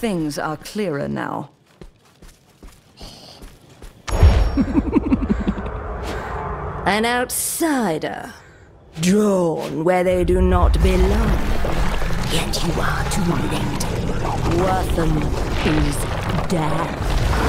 things are clearer now. An outsider, drawn where they do not belong. Yet you are too late. Wortham is dead.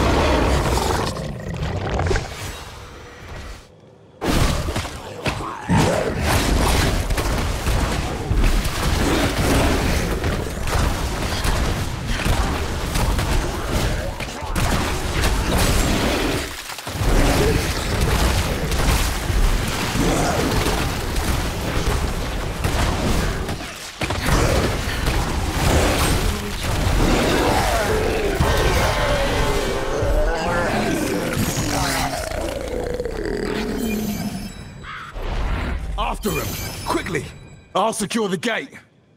After him! Quickly! I'll secure the gate!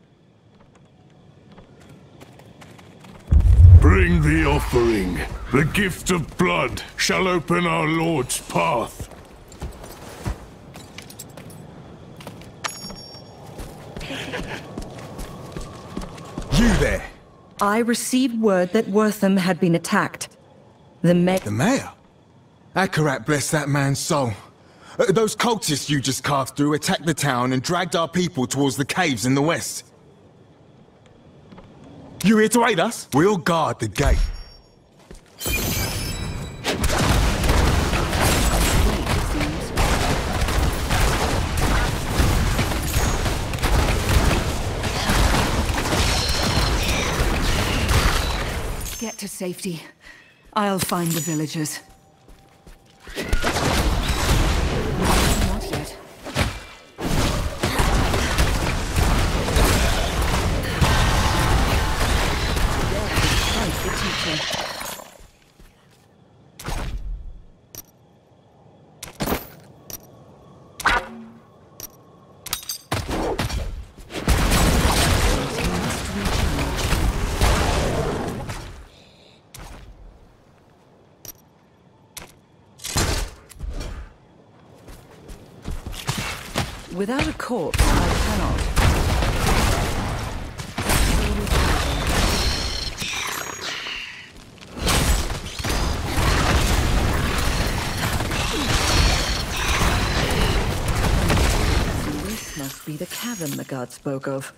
Bring the offering. The gift of blood shall open our Lord's path. You there! I received word that Wortham had been attacked. The mayor? Akarat bless that man's soul. Those cultists you just carved through attacked the town and dragged our people towards the caves in the west. You here to aid us? We'll guard the gate. Get to safety. I'll find the villagers. Not yet. Fight the teacher. Without a corpse, I cannot. This must be the cavern the god spoke of.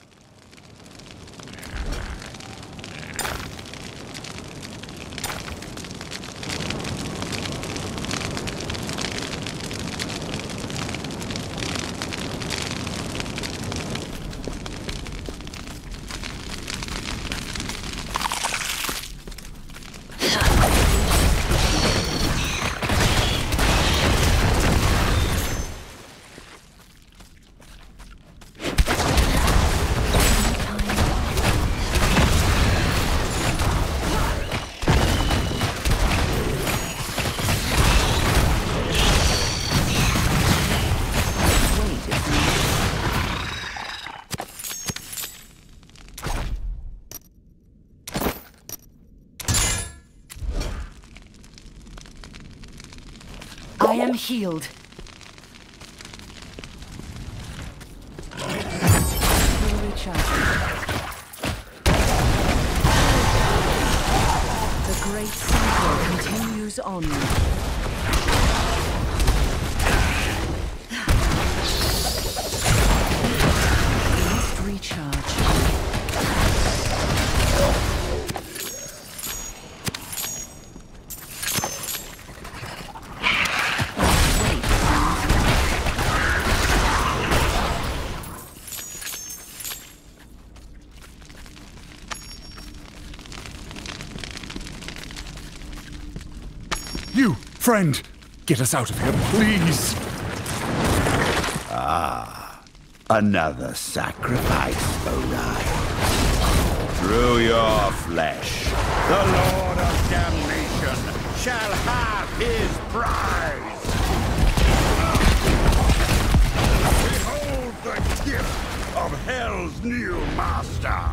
I am healed. The great cycle continues on. We must recharge. You, friend, get us out of here, please. Ah, another sacrifice arrives. Through your flesh, the Lord of Damnation shall have his prize. Behold the gift of Hell's new master.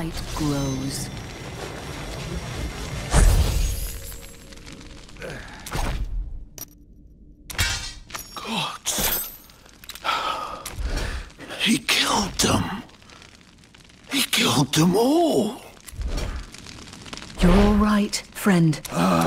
fight grows. Gods. He killed them. He killed them all. You're all right, friend.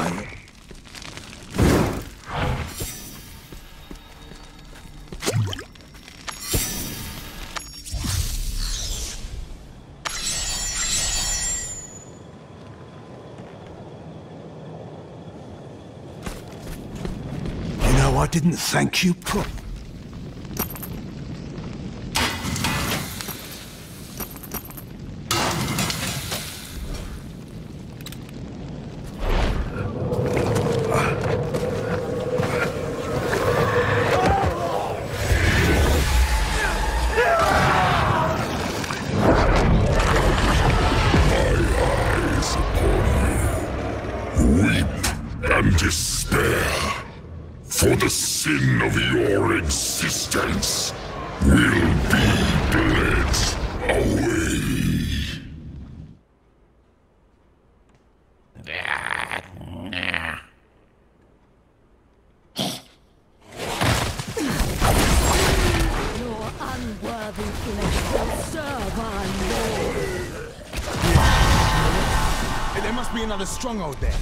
You know, I didn't thank you properly. And despair, for the sin of your existence will be bled away. Your unworthy flesh will serve our Lord. Hey, there must be another stronghold there.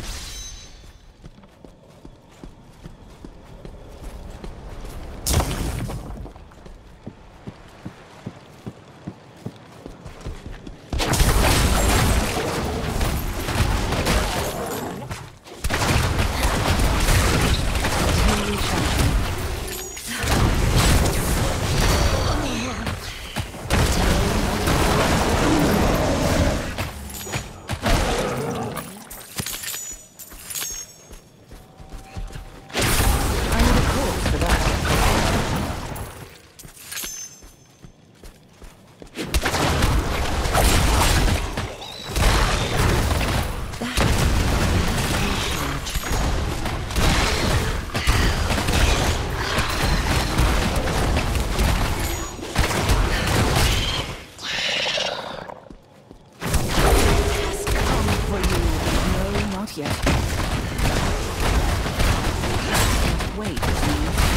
Wait, please.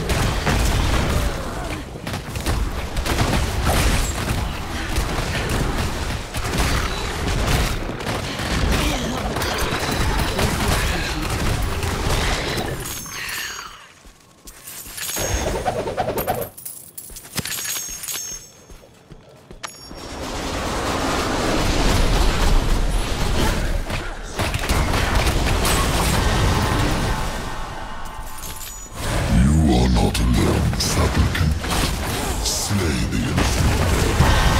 Not alone, supplicant. Slay the innocent.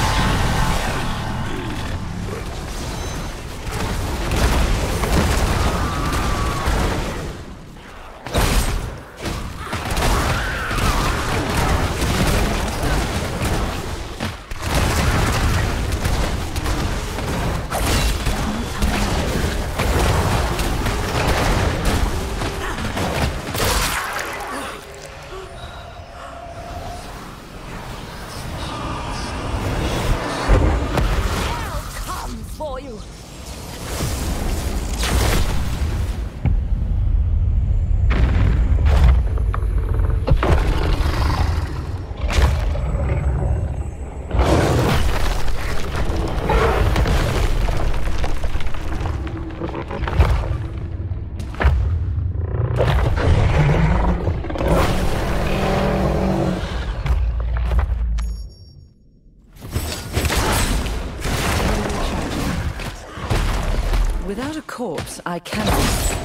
For you. Without a corpse, I cannot.